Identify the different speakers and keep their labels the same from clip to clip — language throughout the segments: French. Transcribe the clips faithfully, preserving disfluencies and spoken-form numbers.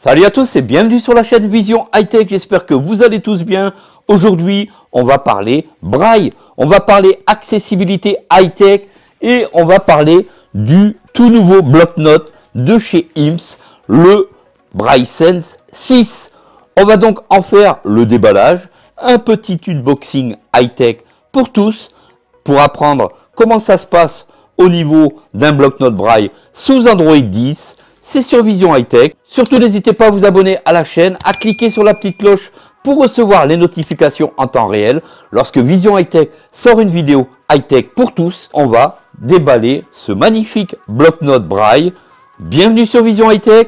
Speaker 1: Salut à tous et bienvenue sur la chaîne Vision High Tech, j'espère que vous allez tous bien. Aujourd'hui, on va parler braille, on va parler accessibilité high tech et on va parler du tout nouveau bloc-notes de chez I M S, le Braille Sense six. On va donc en faire le déballage, un petit unboxing high tech pour tous, pour apprendre comment ça se passe au niveau d'un bloc-notes braille sous Android dix. C'est sur Vision High Tech. Surtout, n'hésitez pas à vous abonner à la chaîne, à cliquer sur la petite cloche pour recevoir les notifications en temps réel. Lorsque Vision High Tech sort une vidéo high tech pour tous, on va déballer ce magnifique bloc-notes braille. Bienvenue sur Vision High Tech.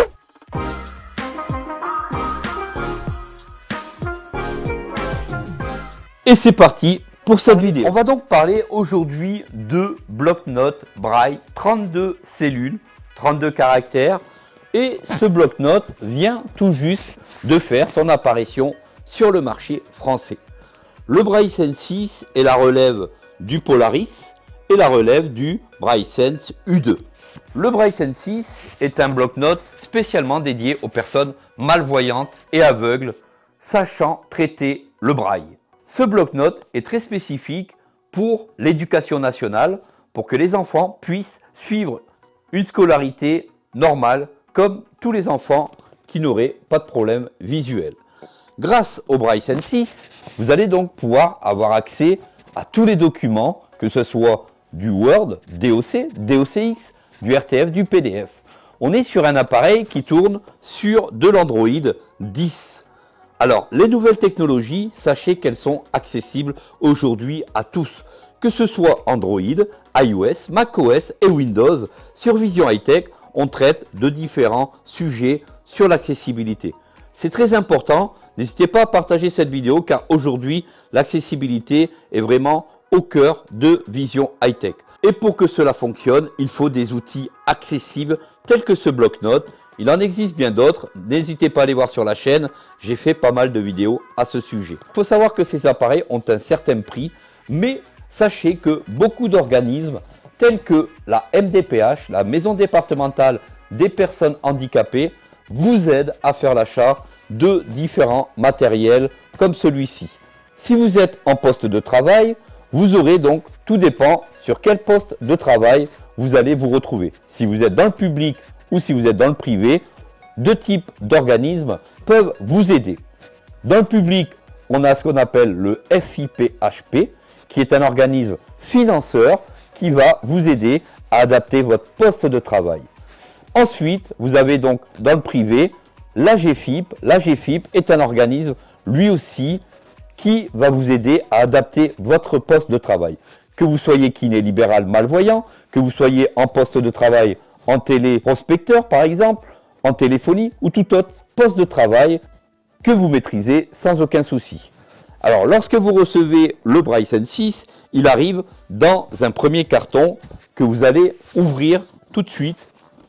Speaker 1: Et c'est parti pour cette vidéo. On va donc parler aujourd'hui de bloc-notes braille trente-deux cellules. trente-deux caractères, et ce bloc-notes vient tout juste de faire son apparition sur le marché français. Le Braille Sense six est la relève du Polaris et la relève du Braille Sense U deux. Le Braille Sense six est un bloc-notes spécialement dédié aux personnes malvoyantes et aveugles sachant traiter le braille. Ce bloc-notes est très spécifique pour l'éducation nationale, pour que les enfants puissent suivre une scolarité normale comme tous les enfants qui n'auraient pas de problème visuel. Grâce au Braille Sense six, vous allez donc pouvoir avoir accès à tous les documents, que ce soit du Word, D O C, D O C X, du R T F, du P D F. On est sur un appareil qui tourne sur de l'Android dix. Alors, les nouvelles technologies, sachez qu'elles sont accessibles aujourd'hui à tous. Que ce soit Android, iOS, macOS et Windows, sur Vision High Tech, on traite de différents sujets sur l'accessibilité. C'est très important, n'hésitez pas à partager cette vidéo car aujourd'hui, l'accessibilité est vraiment au cœur de Vision High Tech. Et pour que cela fonctionne, il faut des outils accessibles tels que ce bloc-notes. Il en existe bien d'autres, n'hésitez pas à aller voir sur la chaîne, j'ai fait pas mal de vidéos à ce sujet. Il faut savoir que ces appareils ont un certain prix, mais sachez que beaucoup d'organismes tels que la M D P H, la Maison départementale des personnes handicapées, vous aident à faire l'achat de différents matériels comme celui-ci. Si vous êtes en poste de travail, vous aurez donc, tout dépend sur quel poste de travail vous allez vous retrouver. Si vous êtes dans le public ou si vous êtes dans le privé, deux types d'organismes peuvent vous aider. Dans le public, on a ce qu'on appelle le F I P H P, qui est un organisme financeur qui va vous aider à adapter votre poste de travail. Ensuite, vous avez donc dans le privé l'A G F I P. L'A G F I P est un organisme lui aussi qui va vous aider à adapter votre poste de travail. Que vous soyez kiné libéral malvoyant, que vous soyez en poste de travail en téléprospecteur par exemple, en téléphonie ou tout autre poste de travail que vous maîtrisez sans aucun souci. Alors, lorsque vous recevez le Braille Sense six, il arrive dans un premier carton que vous allez ouvrir tout de suite.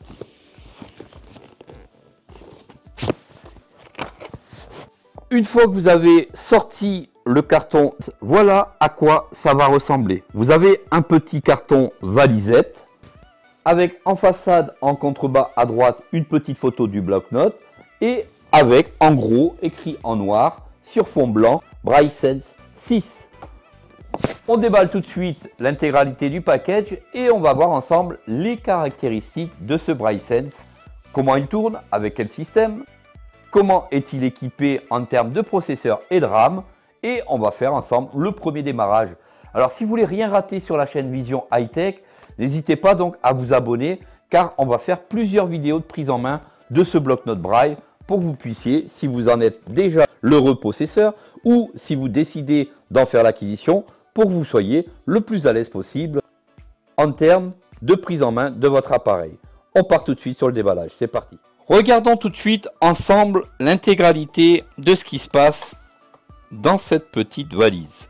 Speaker 1: Une fois que vous avez sorti le carton, voilà à quoi ça va ressembler. Vous avez un petit carton valisette avec en façade, en contrebas à droite, une petite photo du bloc-notes et avec en gros écrit en noir sur fond blanc Braille Sense six. On déballe tout de suite l'intégralité du package et on va voir ensemble les caractéristiques de ce Braille Sense. Comment il tourne, avec quel système, comment est-il équipé en termes de processeur et de RAM, et on va faire ensemble le premier démarrage. Alors si vous voulez rien rater sur la chaîne Vision High Tech, n'hésitez pas donc à vous abonner car on va faire plusieurs vidéos de prise en main de ce bloc-notes braille pour que vous puissiez, si vous en êtes déjà l'heureux possesseur ou si vous décidez d'en faire l'acquisition, pour que vous soyez le plus à l'aise possible en termes de prise en main de votre appareil. On part tout de suite sur le déballage, c'est parti. Regardons tout de suite ensemble l'intégralité de ce qui se passe dans cette petite valise.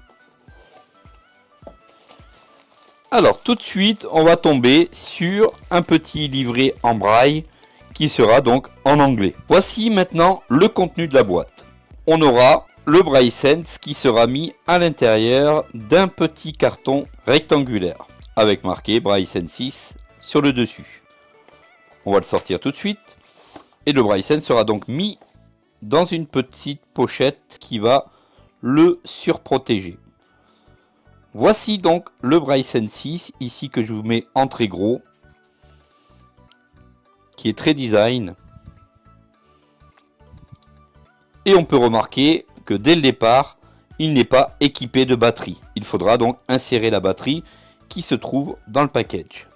Speaker 1: Alors tout de suite, on va tomber sur un petit livret en braille qui sera donc en anglais. Voici maintenant le contenu de la boîte. On aura le Braille Sense qui sera mis à l'intérieur d'un petit carton rectangulaire avec marqué Braille Sense six sur le dessus. On va le sortir tout de suite. Et le Braille Sense sera donc mis dans une petite pochette qui va le surprotéger. Voici donc le Braille Sense six, ici que je vous mets en très gros, qui est très design. Et on peut remarquer que dès le départ, il n'est pas équipé de batterie. Il faudra donc insérer la batterie qui se trouve dans le package.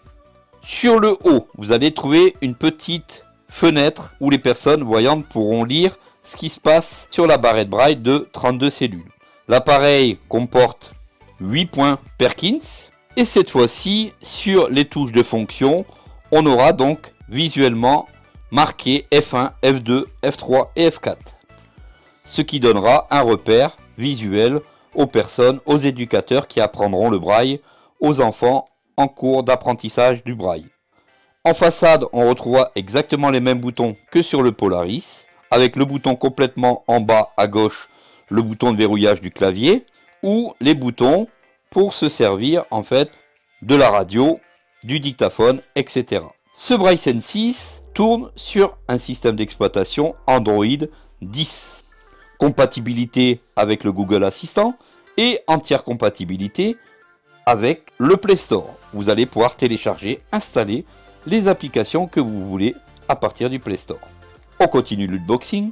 Speaker 1: Sur le haut, vous allez trouver une petite fenêtre où les personnes voyantes pourront lire ce qui se passe sur la barrette braille de trente-deux cellules. L'appareil comporte huit points Perkins et cette fois-ci sur les touches de fonction, on aura donc visuellement marqué F un, F deux, F trois et F quatre. Ce qui donnera un repère visuel aux personnes, aux éducateurs qui apprendront le braille aux enfants en cours d'apprentissage du braille. En façade, on retrouvera exactement les mêmes boutons que sur le Polaris, avec le bouton complètement en bas à gauche, le bouton de verrouillage du clavier, ou les boutons pour se servir en fait de la radio, du dictaphone, et cetera. Ce Braille Sense six tourne sur un système d'exploitation Android dix. Compatibilité avec le Google Assistant et entière compatibilité avec le Play Store. Vous allez pouvoir télécharger, installer les applications que vous voulez à partir du Play Store. On continue l'unboxing.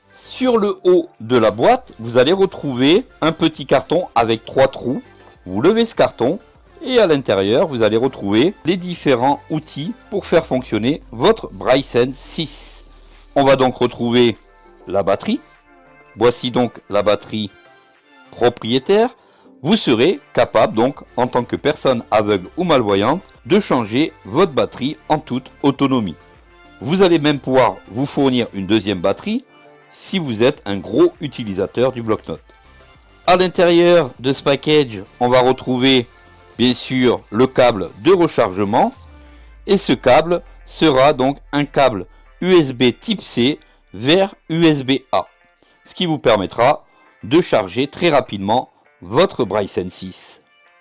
Speaker 1: Sur le haut de la boîte, vous allez retrouver un petit carton avec trois trous. Vous levez ce carton et à l'intérieur, vous allez retrouver les différents outils pour faire fonctionner votre Braille Sense six. On va donc retrouver la batterie. Voici donc la batterie propriétaire. Vous serez capable donc en tant que personne aveugle ou malvoyante de changer votre batterie en toute autonomie. Vous allez même pouvoir vous fournir une deuxième batterie si vous êtes un gros utilisateur du bloc-notes. À l'intérieur de ce package, on va retrouver bien sûr le câble de rechargement et ce câble sera donc un câble U S B type C vers U S B A. Ce qui vous permettra de charger très rapidement votre Braille Sense six.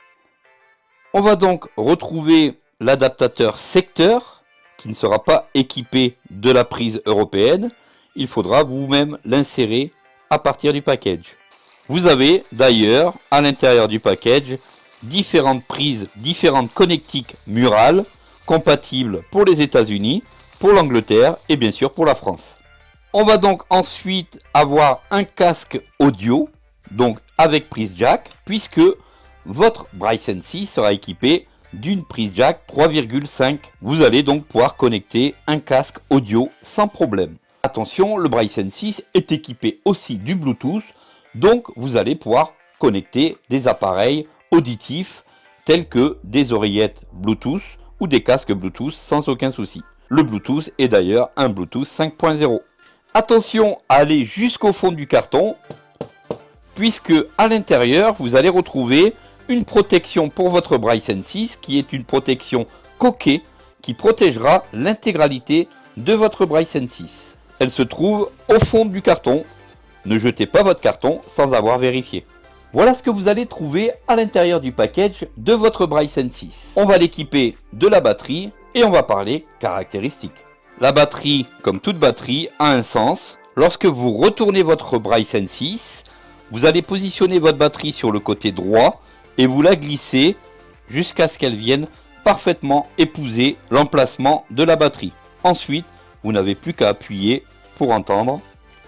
Speaker 1: On va donc retrouver l'adaptateur secteur qui ne sera pas équipé de la prise européenne. Il faudra vous-même l'insérer à partir du package. Vous avez d'ailleurs à l'intérieur du package différentes prises, différentes connectiques murales compatibles pour les États-Unis, pour l'Angleterre et bien sûr pour la France. On va donc ensuite avoir un casque audio, donc avec prise jack, puisque votre Braille Sense six sera équipé d'une prise jack trois virgule cinq. Vous allez donc pouvoir connecter un casque audio sans problème. Attention, le Braille Sense six est équipé aussi du Bluetooth, donc vous allez pouvoir connecter des appareils auditifs tels que des oreillettes Bluetooth ou des casques Bluetooth sans aucun souci. Le Bluetooth est d'ailleurs un Bluetooth cinq point zéro. Attention à aller jusqu'au fond du carton, puisque à l'intérieur, vous allez retrouver une protection pour votre Braille Sense six, qui est une protection coquée, qui protégera l'intégralité de votre Braille Sense six. Elle se trouve au fond du carton. Ne jetez pas votre carton sans avoir vérifié. Voilà ce que vous allez trouver à l'intérieur du package de votre Braille Sense six. On va l'équiper de la batterie et on va parler caractéristiques. La batterie, comme toute batterie, a un sens. Lorsque vous retournez votre Braille Sense six, vous allez positionner votre batterie sur le côté droit et vous la glissez jusqu'à ce qu'elle vienne parfaitement épouser l'emplacement de la batterie. Ensuite, vous n'avez plus qu'à appuyer pour entendre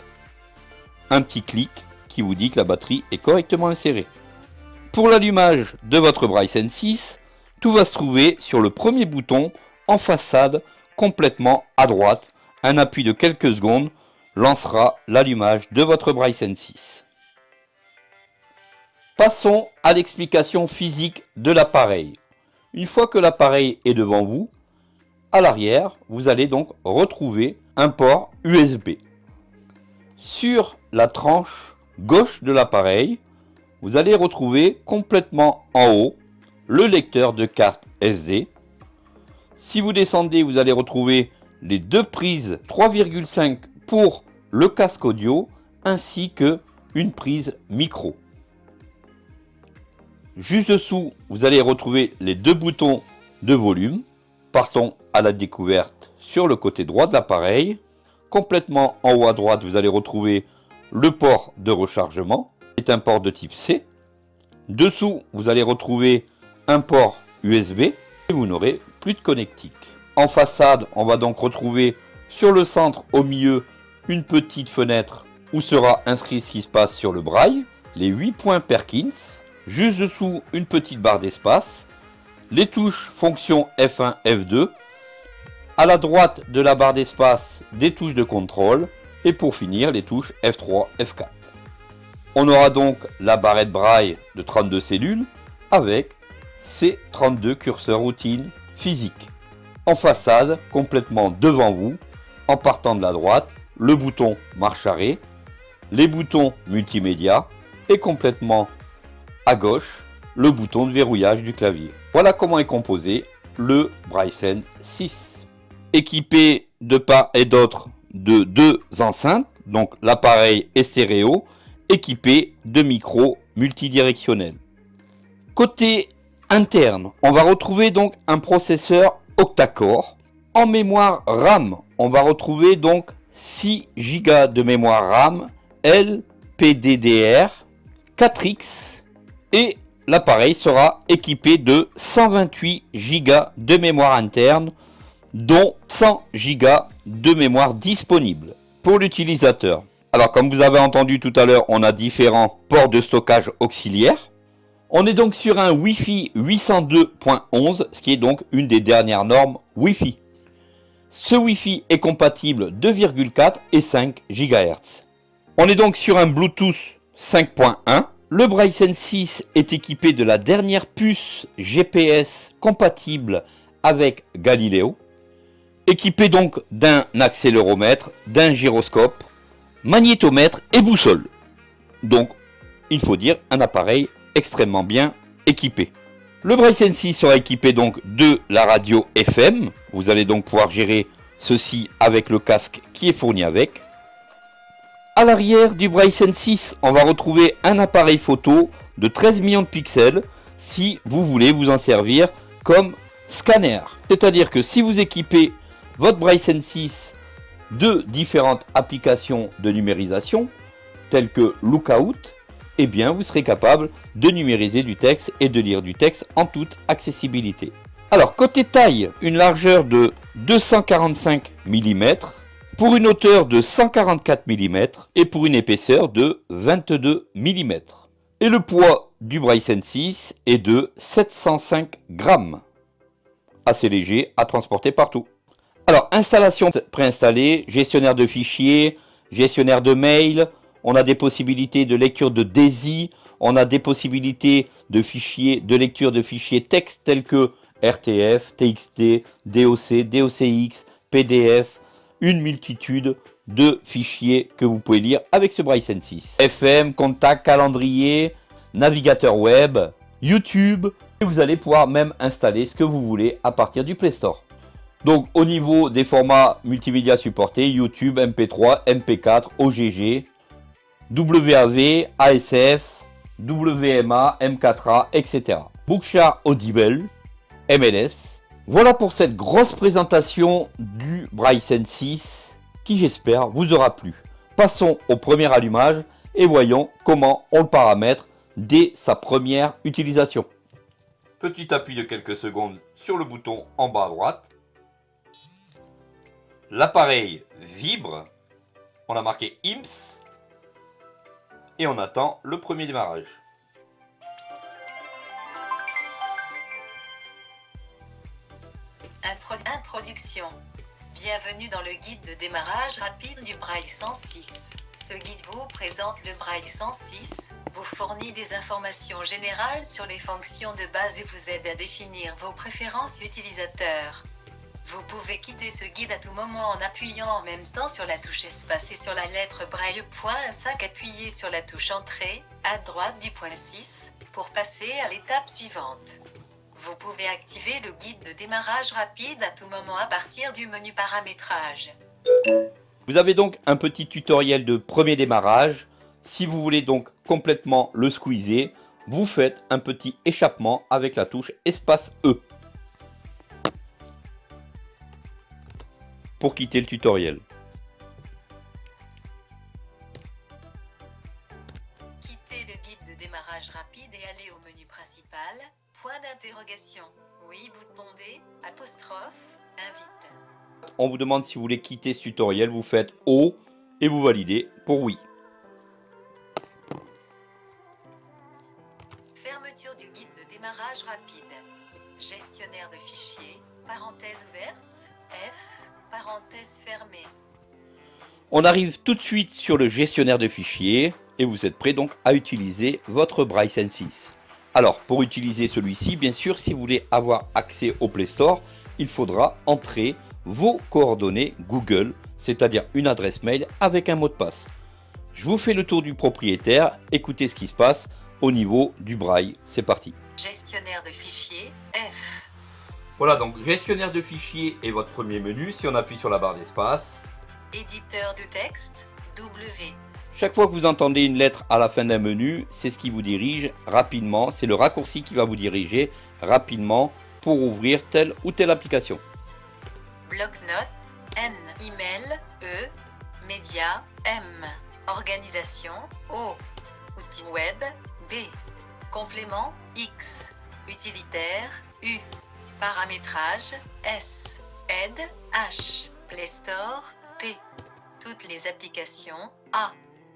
Speaker 1: un petit clic qui vous dit que la batterie est correctement insérée. Pour l'allumage de votre Braille Sense six, tout va se trouver sur le premier bouton en façade, complètement à droite. Un appui de quelques secondes lancera l'allumage de votre Braille Sense six. Passons à l'explication physique de l'appareil. Une fois que l'appareil est devant vous, à l'arrière, vous allez donc retrouver un port U S B. Sur la tranche gauche de l'appareil, vous allez retrouver complètement en haut le lecteur de carte S D. Si vous descendez, vous allez retrouver les deux prises trois virgule cinq pour le casque audio ainsi que une prise micro. Juste dessous, vous allez retrouver les deux boutons de volume. Partons à la découverte sur le côté droit de l'appareil. complètement en haut à droite, vous allez retrouver le port de rechargement. C'est un port de type C. Dessous, vous allez retrouver un port U S B et vous n'aurez plus de connectique. En façade, on va donc retrouver sur le centre, au milieu, une petite fenêtre où sera inscrit ce qui se passe sur le braille, les huit points Perkins. Juste dessous, une petite barre d'espace, les touches fonction F un, F deux. À la droite de la barre d'espace, des touches de contrôle. Et pour finir, les touches F trois, F quatre. On aura donc la barrette braille de trente-deux cellules avec ses trente-deux curseurs routines physiques. En façade, complètement devant vous, en partant de la droite, le bouton marche arrêt, les boutons multimédia et complètement à gauche, le bouton de verrouillage du clavier. Voilà comment est composé le BrailleSense six. Équipé de part et d'autre de deux enceintes, donc l'appareil est stéréo, équipé de micros multidirectionnels. Côté interne, on va retrouver donc un processeur octa-core. En mémoire RAM, on va retrouver donc six giga de mémoire RAM L P D D R quatre X et l'appareil sera équipé de cent vingt-huit giga de mémoire interne, dont cent giga de mémoire disponible pour l'utilisateur. Alors comme vous avez entendu tout à l'heure, on a différents ports de stockage auxiliaires. On est donc sur un Wi-Fi huit cent deux point onze, ce qui est donc une des dernières normes Wi-Fi. Ce Wi-Fi est compatible deux virgule quatre et cinq gigahertz. On est donc sur un Bluetooth cinq point un. Le BrailleSense six est équipé de la dernière puce G P S compatible avec Galileo. Équipé donc d'un accéléromètre, d'un gyroscope, magnétomètre et boussole. Donc, il faut dire un appareil extrêmement bien équipé. Le BrailleSense six sera équipé donc de la radio F M. Vous allez donc pouvoir gérer ceci avec le casque qui est fourni avec. À l'arrière du BrailleSense six, on va retrouver un appareil photo de treize millions de pixels si vous voulez vous en servir comme scanner. C'est-à-dire que si vous équipez votre BrailleSense six de différentes applications de numérisation, telles que Lookout, eh bien vous serez capable de numériser du texte et de lire du texte en toute accessibilité. Alors côté taille, une largeur de deux cent quarante-cinq millimètres, pour une hauteur de cent quarante-quatre millimètres et pour une épaisseur de vingt-deux millimètres. Et le poids du BrailleSense six est de sept cent cinq grammes. Assez léger à transporter partout. Alors, installation préinstallée, gestionnaire de fichiers, gestionnaire de mails, on a des possibilités de lecture de D A I S I, on a des possibilités de fichiers, de lecture de fichiers texte tels que R T F, T X T, D O C, D O C X, P D F, une multitude de fichiers que vous pouvez lire avec ce BrailleSense six. F M, contact, calendrier, navigateur web, YouTube, et vous allez pouvoir même installer ce que vous voulez à partir du Play Store. Donc au niveau des formats multimédia supportés, YouTube, M P trois, M P quatre, O G G, W A V, A S F, W M A, M quatre A, et cetera. Bookshare Audible, M L S. Voilà pour cette grosse présentation du BrailleSense six qui j'espère vous aura plu. Passons au premier allumage et voyons comment on le paramètre dès sa première utilisation. Petit appui de quelques secondes sur le bouton en bas à droite. L'appareil vibre, on a marqué I M S et on attend le premier démarrage.
Speaker 2: Introduction. Bienvenue dans le guide de démarrage rapide du BrailleSense six. Ce guide vous présente le BrailleSense six, vous fournit des informations générales sur les fonctions de base et vous aide à définir vos préférences utilisateurs. Vous pouvez quitter ce guide à tout moment en appuyant en même temps sur la touche espace et sur la lettre Braille. Point cinq, appuyez sur la touche Entrée, à droite du point six, pour passer à l'étape suivante. Vous pouvez activer le guide de démarrage rapide à tout moment à partir du menu paramétrage.
Speaker 1: Vous avez donc un petit tutoriel de premier démarrage. Si vous voulez donc complètement le squeezer, vous faites un petit échappement avec la touche espace E pour quitter le tutoriel. on vous demande si vous voulez quitter ce tutoriel. Vous faites O et vous validez pour oui.
Speaker 2: Fermeture du guide de démarrage rapide. Gestionnaire de fichiers, parenthèse ouverte, F, parenthèse fermée.
Speaker 1: On arrive tout de suite sur le gestionnaire de fichiers et vous êtes prêt donc à utiliser votre Braille Sense six. Alors pour utiliser celui-ci, bien sûr, si vous voulez avoir accès au Play Store, il faudra entrer vos coordonnées Google, c'est-à-dire une adresse mail avec un mot de passe. Je vous fais le tour du propriétaire, écoutez ce qui se passe au niveau du Braille, c'est parti.
Speaker 2: Gestionnaire de fichiers, F.
Speaker 1: Voilà, donc gestionnaire de fichiers est votre premier menu. Si on appuie sur la barre d'espace.
Speaker 2: Éditeur de texte, W.
Speaker 1: Chaque fois que vous entendez une lettre à la fin d'un menu, c'est ce qui vous dirige rapidement. C'est le raccourci qui va vous diriger rapidement pour ouvrir telle ou telle application.
Speaker 2: Bloc-notes, N. Email, E. Média, M. Organisation, O. Outils web, B. Complément, X. Utilitaire, U. Paramétrage, S. Aide, H. Play Store, P. Toutes les applications, A.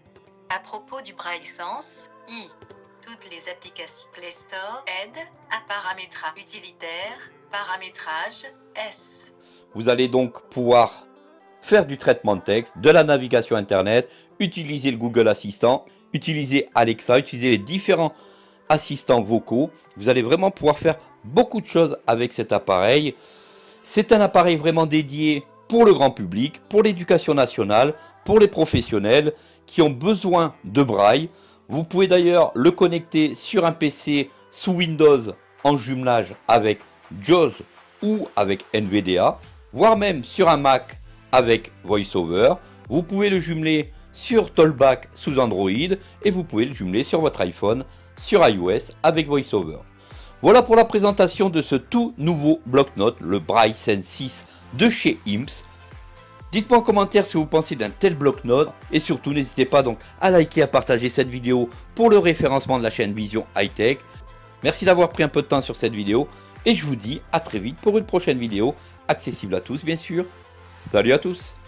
Speaker 2: À propos du Braille Sense, I. Toutes les applications Play Store, Aide, à paramétrage utilitaire, paramétrage, S.
Speaker 1: Vous allez donc pouvoir faire du traitement de texte, de la navigation internet, utiliser le Google Assistant, utiliser Alexa, utiliser les différents assistants vocaux. Vous allez vraiment pouvoir faire beaucoup de choses avec cet appareil. C'est un appareil vraiment dédié pour le grand public, pour l'éducation nationale, pour les professionnels qui ont besoin de Braille. Vous pouvez d'ailleurs le connecter sur un P C sous Windows en jumelage avec JAWS ou avec N V D A, voire même sur un Mac avec VoiceOver. Vous pouvez le jumeler sur Talkback sous Android et vous pouvez le jumeler sur votre iPhone sur iOS avec VoiceOver. Voilà pour la présentation de ce tout nouveau bloc-notes, le Braille Sense six de chez Imps. Dites-moi en commentaire ce que vous pensez d'un tel bloc-notes et surtout n'hésitez pas donc à liker, à partager cette vidéo pour le référencement de la chaîne Vision High Tech. Merci d'avoir pris un peu de temps sur cette vidéo et je vous dis à très vite pour une prochaine vidéo accessible à tous bien sûr. Salut à tous!